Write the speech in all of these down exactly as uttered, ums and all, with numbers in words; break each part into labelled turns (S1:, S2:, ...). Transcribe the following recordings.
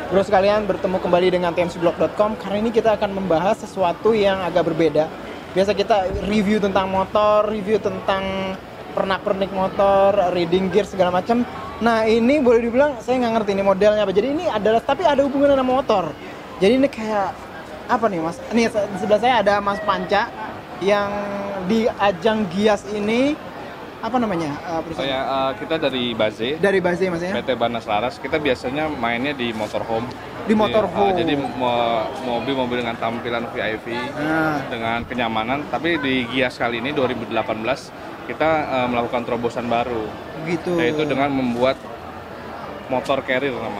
S1: Bro sekalian, bertemu kembali dengan T M C Blog dot com. Karena ini kita akan membahas sesuatu yang agak berbeda. Biasa kita review tentang motor, review tentang pernak-pernik motor, reading gear segala macam. Nah ini boleh dibilang saya nggak ngerti ini modelnya apa. Jadi ini adalah, tapi ada hubungannya sama motor. Jadi ini kayak apa nih mas? Nih di sebelah saya ada Mas Panca yang di ajang Gias ini apa namanya uh, perusahaan?
S2: Oh ya, uh, kita dari Baze.
S1: Dari Baze mas ya?
S2: P T Barnas Laras. Kita biasanya mainnya di motorhome.
S1: Di motorhome.
S2: Uh, jadi mo- mobil-mobil dengan tampilan V I P,
S1: nah.
S2: dengan kenyamanan. Tapi di Gias kali ini dua ribu delapan belas kita uh, melakukan terobosan baru.
S1: Gitu.
S2: Yaitu dengan membuat motor carrier namanya.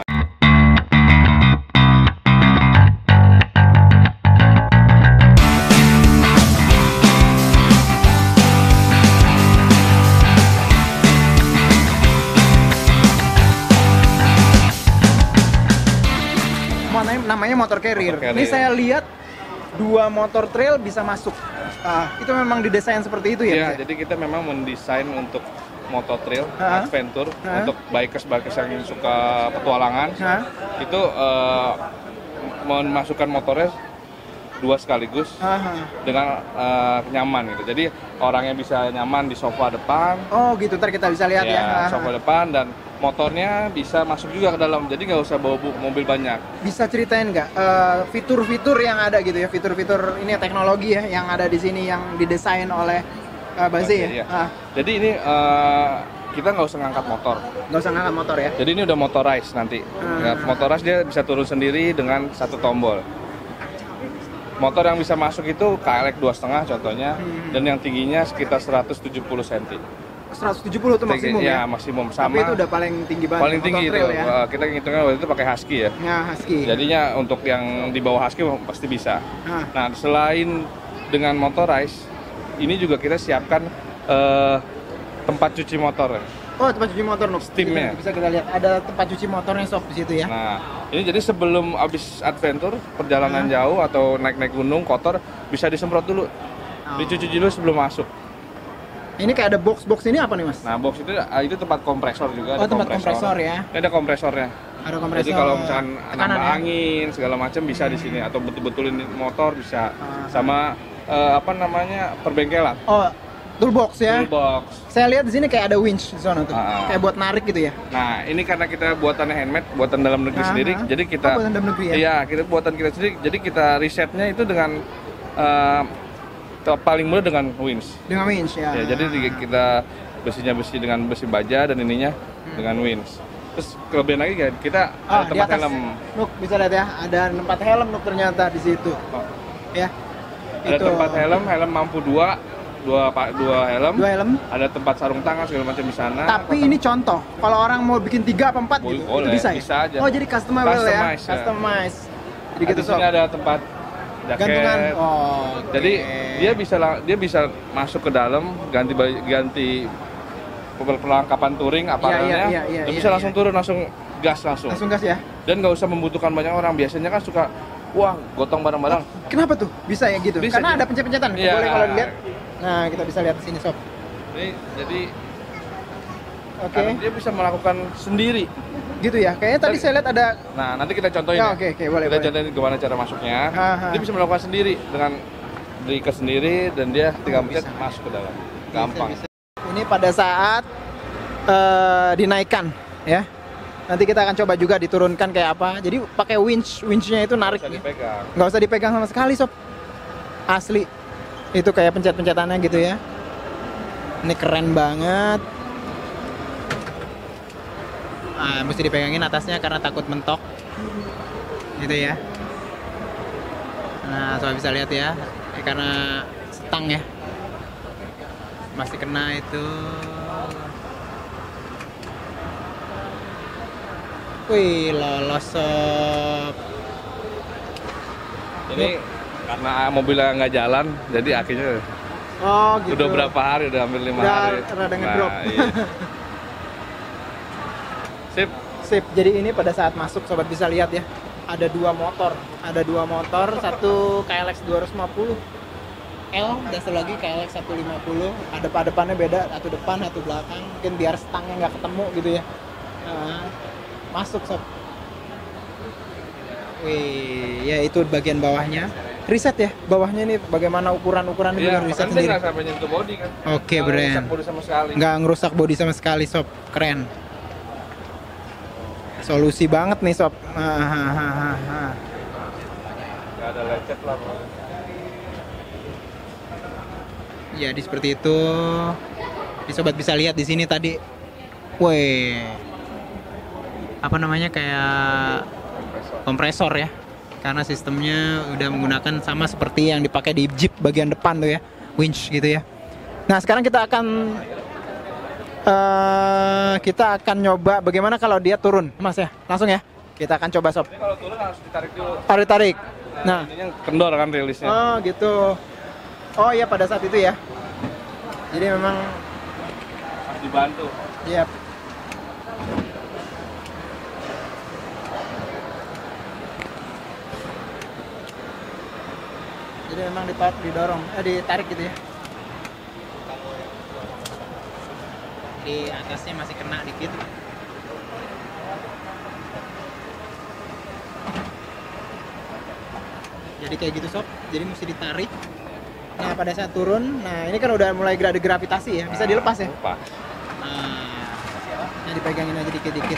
S1: Namanya motor carrier.
S2: motor carrier.
S1: Ini saya lihat dua motor trail bisa masuk. Ah, itu memang didesain seperti itu ya?
S2: Iya, jadi kita memang mendesain untuk motor trail,
S1: Ha?
S2: adventure,
S1: Ha?
S2: untuk bikers-bikers yang suka petualangan.
S1: Ha?
S2: Itu uh, memasukkan motornya dua sekaligus
S1: Aha.
S2: dengan uh, nyaman gitu. Jadi orangnya bisa nyaman di sofa depan.
S1: Oh gitu, ntar kita bisa lihat ya.
S2: Ya, sofa depan, dan motornya bisa masuk juga ke dalam. Jadi nggak usah bawa bu- mobil banyak.
S1: Bisa ceritain nggak uh, fitur-fitur yang ada gitu ya, fitur-fitur ini teknologi ya yang ada di sini yang didesain oleh uh, Baze ya?
S2: Iya.
S1: Ah,
S2: Jadi ini uh, kita nggak usah ngangkat motor.
S1: nggak usah ngangkat motor ya?
S2: Jadi ini udah motorized nanti.
S1: Hmm.
S2: Ya, motorized dia bisa turun sendiri dengan satu tombol. Motor yang bisa masuk itu K L X dua koma lima contohnya,
S1: Hmm.
S2: dan yang tingginya sekitar seratus tujuh puluh sentimeter.
S1: seratus tujuh puluh itu maksimum
S2: ya?
S1: ya?
S2: maksimum
S1: Tapi
S2: sama.
S1: itu udah paling tinggi banget.
S2: Paling tinggi
S1: motor
S2: itu.
S1: trail ya?
S2: Uh, Kita ngitungnya waktu itu pakai Husky ya.
S1: Ya, Husky.
S2: Jadinya untuk yang di bawah Husky pasti bisa.
S1: Nah,
S2: Nah, selain dengan motorized, ini juga kita siapkan uh, tempat cuci motor.
S1: oh tempat cuci motor Nuk.
S2: Steamnya.
S1: Bisa kita lihat ada tempat cuci motornya sob di situ ya.
S2: Nah, ini jadi sebelum habis adventure, perjalanan
S1: Hmm.
S2: jauh atau naik-naik gunung kotor, bisa disemprot dulu.
S1: Oh.
S2: Dicuci dulu sebelum masuk.
S1: Ini kayak ada box-box ini apa nih mas?
S2: Nah, box itu ah, itu tempat kompresor juga.
S1: Oh,
S2: ada
S1: tempat kompresor ya.
S2: Ini ada kompresornya.
S1: Ada kompresor.
S2: Jadi kalau misalkan
S1: tekanan
S2: nambah
S1: ya?
S2: angin segala macam bisa di sini, atau betul-betulin motor bisa.
S1: Ah.
S2: Sama eh, apa namanya, perbengkelan.
S1: Oh, toolbox ya.
S2: Toolbox.
S1: Saya lihat di sini kayak ada winch di sana tuh.
S2: Ah.
S1: Kayak buat narik gitu ya.
S2: Nah, ini karena kita buatannya handmade, buatan dalam negeri
S1: Aha.
S2: sendiri, jadi kita
S1: Oh, buatan dalam negeri ya?
S2: Iya, kita buatan kita sendiri. Jadi kita risetnya itu dengan eh, te- paling mudah dengan winch.
S1: Dengan winch ya.
S2: Ya, jadi di- kita besinya besi dengan besi baja, dan ininya dengan winch. Terus kelebihan lagi kan, kita
S1: Ah,
S2: ada
S1: di
S2: tempat
S1: atas.
S2: helm.
S1: Nuk bisa lihat ya, ada tempat helm Nuk ternyata di situ.
S2: Oh,
S1: Ya.
S2: ada
S1: Itu.
S2: tempat helm, helm mampu dua, dua pak dua helm.
S1: Dua helm.
S2: Ada tempat sarung tangan segala macam di sana.
S1: Tapi ini contoh. Kalau orang mau bikin tiga apa empat
S2: Boleh,
S1: gitu,
S2: boleh,
S1: itu bisa ya?
S2: bisa aja.
S1: Oh, jadi customable ya.
S2: Customize, ya.
S1: Customize. Jadi
S2: Di
S1: gitu sob.
S2: sini ada tempat jaket.
S1: Gantungan. Oh. oke.
S2: Jadi dia bisa lang- dia bisa masuk ke dalam, ganti baju- ganti perlengkapan touring aparelnya,
S1: iya, iya,
S2: dan
S1: iya,
S2: bisa
S1: iya.
S2: langsung turun, langsung gas langsung.
S1: langsung gas ya.
S2: Dan nggak usah membutuhkan banyak orang. Biasanya kan suka, wah gotong bareng-bareng.
S1: Kenapa tuh? Bisa ya gitu?
S2: Bisa,
S1: Karena
S2: gitu.
S1: ada pencet-pencetan.
S2: Iya.
S1: Boleh kalau dilihat. Nah, kita bisa lihat di sini sob.
S2: Ini jadi
S1: Oke.
S2: karena dia bisa melakukan sendiri.
S1: Gitu ya. Kayaknya tadi
S2: Dan-
S1: saya lihat ada.
S2: Nah, nanti kita contohin
S1: Ya,
S2: ya.
S1: oke, oke, boleh,
S2: Kita
S1: boleh.
S2: contohin gimana cara masuknya.
S1: Aha.
S2: Dia bisa melakukan sendiri dengan diikat sendiri, dan dia tinggal
S1: Oh,
S2: pencet
S1: bisa.
S2: masuk ke dalam. Gampang.
S1: Bisa, bisa. Ini pada saat eh, dinaikkan ya. Nanti kita akan coba juga diturunkan kayak apa. Jadi pakai winch, winchnya itu narik.
S2: Bisa
S1: ya.
S2: dipegang.
S1: Nggak usah dipegang sama sekali sob. Asli. Itu kayak pencet-pencetannya gitu ya. Ini keren banget. Ah, mesti dipegangin atasnya karena takut mentok. Gitu ya. Nah, soal bisa lihat ya. Ini karena setang ya. Masih kena itu. Wih, lolos sob.
S2: Ini karena mobilnya nggak jalan, jadi akhirnya
S1: Oh, gitu.
S2: udah berapa hari, udah hampir lima
S1: Udah
S2: hari.
S1: rada ngedrop.
S2: iya. Sip.
S1: Sip, jadi ini pada saat masuk sobat bisa lihat ya. Ada dua motor, ada dua motor, satu K L X dua lima nol L dan satu lagi K L X seratus lima puluh. Ada depannya beda, satu depan, satu belakang. Mungkin biar stangnya nggak ketemu gitu ya. Nah, masuk sob. Wih, ya itu bagian bawahnya. Riset ya, bawahnya ini bagaimana ukuran-ukurannya
S2: Iya,
S1: juga riset
S2: makanya dia
S1: sendiri.
S2: nggak sampai nyentuh body kan.
S1: Oke,
S2: Nggak
S1: Bren.
S2: rusak body sama sekali.
S1: Nggak ngerusak bodi sama sekali, sob. Keren. Solusi banget nih, sob. Hahaha.
S2: Nggak ada lecet lah. Bro.
S1: Jadi seperti itu. Di sobat bisa lihat di sini tadi. Woi. Apa namanya kayak kompresor ya. Karena sistemnya udah menggunakan sama seperti yang dipakai di Jeep bagian depan tuh ya, winch gitu ya. Nah sekarang kita akan uh, kita akan nyoba bagaimana kalau dia turun, Mas ya, langsung ya. Kita akan coba sob.
S2: Ini kalau turun harus ditarik dulu.
S1: Tarik tarik.
S2: Nah,
S1: Nah,
S2: ini kendor kan rilisnya.
S1: oh gitu. Oh iya pada saat itu ya. Jadi memang,
S2: Harus dibantu.
S1: ya. Jadi memang dipa- didorong, eh ditarik gitu ya. Di atasnya masih kena dikit. Jadi kayak gitu sob, jadi mesti ditarik. Nah pada saat turun, nah ini kan udah mulai ada gravitasi ya, bisa dilepas ya.
S2: Lepas.
S1: Nah, nah dipegangin aja dikit-dikit.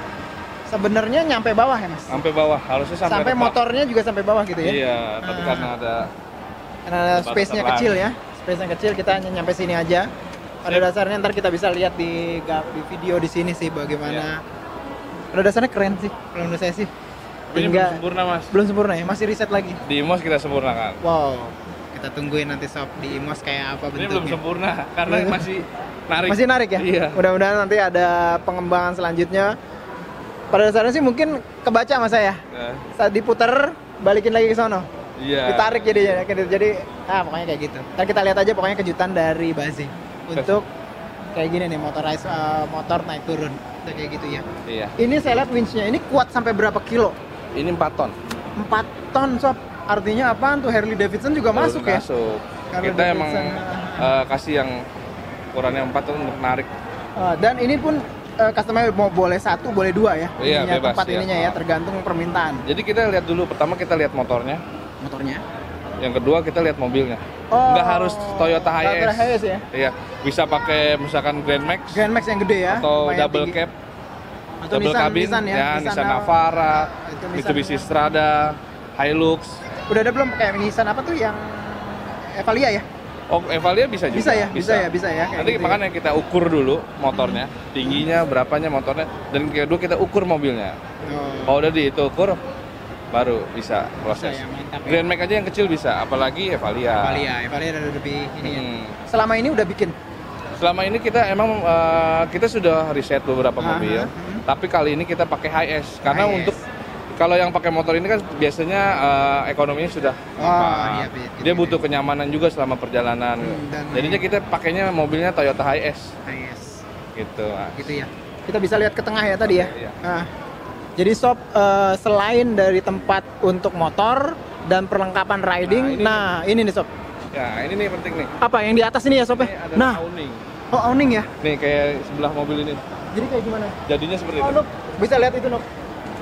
S1: Sebenarnya nyampe bawah ya mas?
S2: Sampai bawah, harusnya sampai
S1: Sampai
S2: depan.
S1: motornya juga sampai bawah gitu ya?
S2: Iya, tapi
S1: Ah.
S2: karena ada
S1: Karena
S2: Baru
S1: space-nya
S2: terlalu.
S1: kecil ya, space-nya kecil kita hanya nyampe sini aja. Pada
S2: Sip.
S1: dasarnya ntar kita bisa lihat di ga- di video di sini sih bagaimana. Pada dasarnya keren sih, kalau menurut saya sih.
S2: ini belum
S1: Hingga-
S2: sempurna mas.
S1: belum sempurna ya, masih riset lagi.
S2: Di I M O S kita sempurnakan.
S1: Wow, kita tungguin nanti sob di I M O S kayak apa
S2: Ini belum
S1: bentuknya.
S2: sempurna karena
S1: Belum.
S2: masih narik.
S1: Masih narik ya?
S2: Iya.
S1: Mudah-mudahan nanti ada pengembangan selanjutnya. Pada dasarnya sih mungkin kebaca sama saya.
S2: Nah,
S1: Saat diputer, balikin lagi ke sono.
S2: iya.
S1: Ditarik jadi jadi ah pokoknya kayak gitu. Ntar kita lihat aja pokoknya kejutan dari Bazi untuk kayak gini nih motorized uh, motor naik turun. Udah kayak gitu ya.
S2: Iya.
S1: Ini saya lihat winch-nya ini kuat sampai berapa kilo?
S2: Ini empat ton.
S1: empat ton sob. Artinya apaan tuh Harley Davidson juga masuk ya?
S2: Masuk.
S1: Harley
S2: Kita emang
S1: Davidson.
S2: eh, kasih yang ukurannya empat ton untuk narik.
S1: Uh, dan ini pun uh, customer mau boleh satu, boleh dua ya.
S2: Iya,
S1: Ininya,
S2: bebas,
S1: tempat
S2: iya.
S1: ininya ya, tergantung permintaan
S2: Jadi kita lihat dulu, pertama kita lihat motornya,
S1: motornya.
S2: yang kedua kita lihat mobilnya.
S1: Oh,
S2: Nggak harus Toyota
S1: Toyota
S2: Hiace.
S1: Hiace ya.
S2: Iya, bisa pakai misalkan Grand Max
S1: Grand Max yang gede ya.
S2: atau
S1: lumayan
S2: double
S1: tinggi.
S2: cab,
S1: Atau
S2: double
S1: Nissan,
S2: cabin,
S1: Nissan ya,
S2: ya,
S1: Nissan
S2: Nissan
S1: Nav-
S2: Navara,
S1: itu Nissan
S2: Mitsubishi
S1: Nav-
S2: Strada, Hilux.
S1: Udah ada belum kayak Nissan apa tuh yang Evalia ya?
S2: Oh, Evalia bisa juga.
S1: Bisa ya, bisa ya, bisa ya. kayak
S2: Nanti
S1: gitu ya.
S2: makanya kita ukur dulu motornya, tingginya berapanya motornya, dan kedua kita ukur mobilnya.
S1: Oh,
S2: Kalau udah diukur, baru bisa proses.
S1: bisa ya, mantap ya.
S2: Grand Max aja yang kecil bisa, apalagi Evalia.
S1: Evalia, Evalia ada lebih ini ya.
S2: Hmm.
S1: Selama ini udah bikin.
S2: Selama ini kita emang eh, kita sudah riset beberapa
S1: Aha,
S2: mobil,
S1: hmm.
S2: tapi kali ini kita pakai Hiace karena
S1: Hiace.
S2: untuk kalau yang pakai motor ini kan biasanya eh, ekonominya sudah
S1: Oh,
S2: apa,
S1: iya, gitu,
S2: dia
S1: gitu,
S2: butuh kenyamanan juga selama perjalanan.
S1: Hmm, dan-
S2: Jadinya kita pakainya mobilnya Toyota Hiace
S1: Ah, yes.
S2: gitu.
S1: Gitu ya. Kita bisa lihat ke tengah ya tadi ya.
S2: Iya.
S1: Nah, jadi sob eh, selain dari tempat untuk motor dan perlengkapan riding, nah
S2: Nah,
S1: ini, nih sob.
S2: Ya ini nih penting nih.
S1: Apa yang di atas ini ya sob
S2: Ini
S1: ya?
S2: ada
S1: Nah,
S2: awning.
S1: oh awning ya.
S2: Nih kayak sebelah mobil ini.
S1: Jadi kayak gimana?
S2: Jadinya seperti
S1: Oh,
S2: itu.
S1: Nuk, bisa lihat itu Nuk.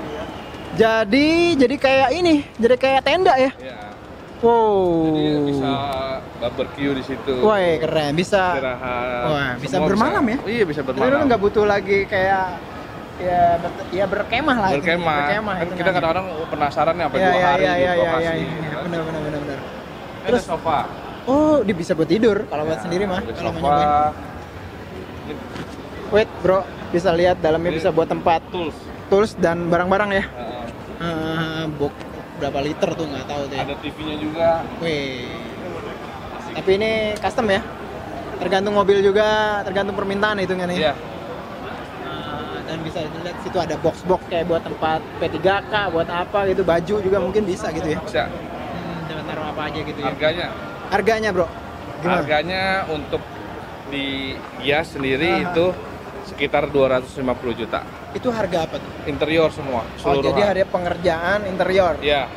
S1: Jadi, jadi kayak ini, jadi kayak tenda ya.
S2: Ya.
S1: Wow.
S2: Jadi bisa barbecue di situ.
S1: Wah, keren. Bisa.
S2: Istirahat.
S1: Wah, bisa
S2: Semua
S1: bermalam ya?
S2: Iya, bisa
S1: Jadi lu
S2: bermalam.
S1: nggak butuh lagi kayak ya ber, ya berkemah lah. itu.
S2: Berkemah.
S1: Berkemah
S2: Kan
S1: itu
S2: kita
S1: namanya.
S2: kadang-kadang penasaran nih apa
S1: ya,
S2: dua
S1: ya,
S2: hari
S1: ya,
S2: di
S1: ya, ya,
S2: lokasi.
S1: ya,
S2: gitu
S1: ya,
S2: kan.
S1: benar, benar, benar, benar.
S2: Ini
S1: Terus-
S2: ada sofa.
S1: Oh, dia bisa buat tidur kalau buat
S2: Ya,
S1: sendiri mah.
S2: ada
S1: Kalau mau
S2: sofa.
S1: nyobain.
S2: Ini
S1: Wait, bro, bisa lihat dalamnya
S2: Ini-
S1: bisa buat tempat
S2: tools.
S1: tools dan barang-barang ya.
S2: Heeh.
S1: Eh, bok berapa liter tuh nggak tahu tuh ya.
S2: Ada T V-nya juga.
S1: Wih. Tapi ini custom ya. Tergantung mobil juga, tergantung permintaan hitungan nih.
S2: Iya.
S1: Nah, dan bisa dilihat situ ada box-box kayak buat tempat P tiga K, buat apa gitu, baju juga mungkin bisa gitu ya.
S2: Bisa.
S1: Hmm, jangan taruh apa aja gitu ya.
S2: Harganya.
S1: Harganya, Bro. Gimana?
S2: Harganya untuk di Gias sendiri
S1: Aha.
S2: itu sekitar dua ratus lima puluh juta.
S1: Itu harga apa tuh?
S2: Interior semua,
S1: Oh,
S2: seluruhan.
S1: jadi ada pengerjaan interior.
S2: Ya,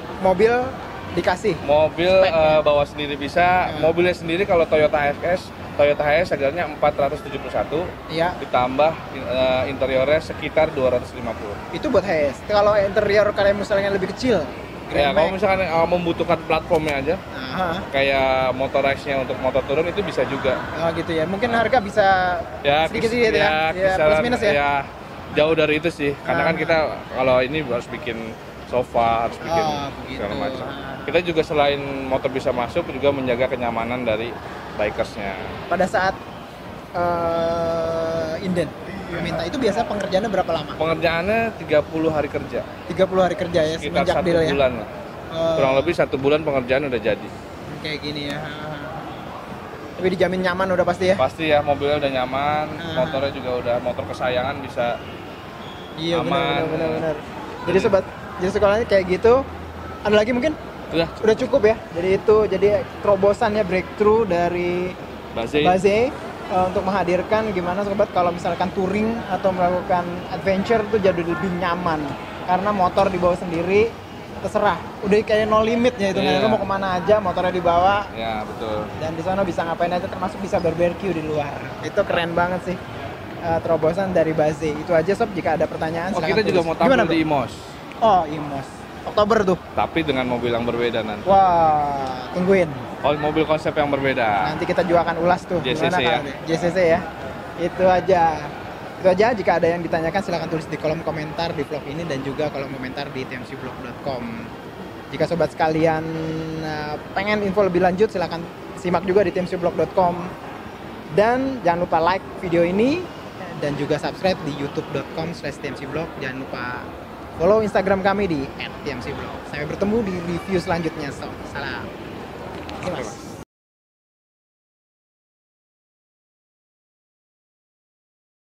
S1: Mobil dikasih.
S2: mobil
S1: Spek,
S2: eh,
S1: ya?
S2: bawa sendiri bisa.
S1: Hmm.
S2: Mobilnya sendiri kalau Toyota F S Toyota Hiace harganya empat ratus tujuh puluh satu,
S1: Iya.
S2: ditambah uh, interiornya sekitar dua ratus lima puluh.
S1: Itu buat Hiace. Kalau interior kalian misalnya lebih kecil,
S2: Ya,
S1: Grand
S2: kalau
S1: Max.
S2: misalkan uh, membutuhkan platformnya aja,
S1: Aha.
S2: kayak motorized-nya untuk motor turun itu bisa juga.
S1: Oh gitu ya. Mungkin harga bisa
S2: Ya,
S1: sedikit-sedikit ya.
S2: kis-
S1: Ya,
S2: kisaran-
S1: plus minus ya.
S2: ya, jauh dari itu sih. Karena kan
S1: Ah.
S2: kita kalau ini harus bikin sofa, harus bikin
S1: Oh, begitu.
S2: segala macam.
S1: Ah.
S2: Kita juga selain motor bisa masuk, juga menjaga kenyamanan dari bikersnya.
S1: Pada saat eh, inden meminta itu biasa pengerjaannya berapa lama?
S2: Pengerjaannya tiga puluh hari kerja,
S1: tiga puluh hari kerja ya
S2: sekitar
S1: semenjak
S2: satu
S1: deal ya.
S2: bulan lah.
S1: Oh,
S2: Kurang lebih satu bulan pengerjaan udah jadi.
S1: kayak gini ya. Tapi dijamin nyaman udah pasti ya.
S2: Pasti ya, mobilnya udah nyaman,
S1: Ah.
S2: motornya juga udah motor kesayangan, bisa
S1: Iya benar
S2: aman.
S1: benar benar benar. Jadi sobat, jadi sekolahnya kayak gitu. Ada lagi mungkin?
S2: udah
S1: Udah cukup ya. Jadi itu jadi terobosan ya breakthrough dari
S2: Baze.
S1: Baze eh, untuk menghadirkan gimana sobat kalau misalkan touring atau melakukan adventure tuh jadi lebih nyaman karena motor dibawa sendiri terserah udah kayak no limitnya itu
S2: Iya.
S1: lo mau kemana aja motornya dibawa
S2: Ya betul.
S1: dan di sana bisa ngapain aja termasuk bisa barbeque di luar itu keren banget sih eh, terobosan dari Baze itu aja sob jika ada pertanyaan
S2: Oh,
S1: silakan
S2: kita juga
S1: tulis.
S2: mau tampil
S1: Gimana,
S2: di
S1: Bro?
S2: Imos,
S1: Oh Imos Oktober tuh
S2: tapi dengan mobil yang berbeda nanti.
S1: wah tungguin
S2: Oh, mobil konsep yang berbeda.
S1: nanti kita juga akan ulas tuh
S2: J C C
S1: gimana
S2: ya.
S1: kalau- J C C ya itu aja itu aja jika ada yang ditanyakan silahkan tulis di kolom komentar di vlog ini dan juga kolom komentar di t m c blog dot com jika sobat sekalian uh, pengen info lebih lanjut silahkan simak juga di t m c blog dot com dan jangan lupa like video ini dan juga subscribe di youtube dot com slash t m c blog jangan lupa follow instagram kami di at t m c blog sampai bertemu di review selanjutnya so salam. Terima kasih, Mas.